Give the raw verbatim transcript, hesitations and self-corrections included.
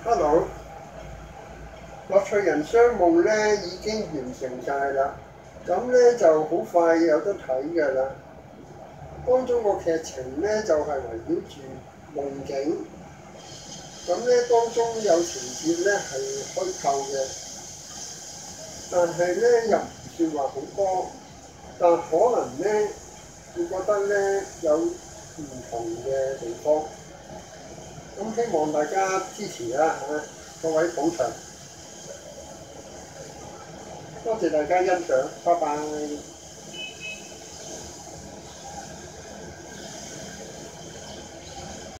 Hello，樂趣人商務咧已經完成晒啦，咁咧就好快有得睇㗎啦。當中個劇情咧就係、是、圍繞住夢境，咁咧當中有情節咧係虛構嘅，但係咧又唔算話好多，但可能咧會覺得咧有唔同嘅地方。咁希望大家支持啦嚇，各位捧場，多謝大家欣賞，拜拜。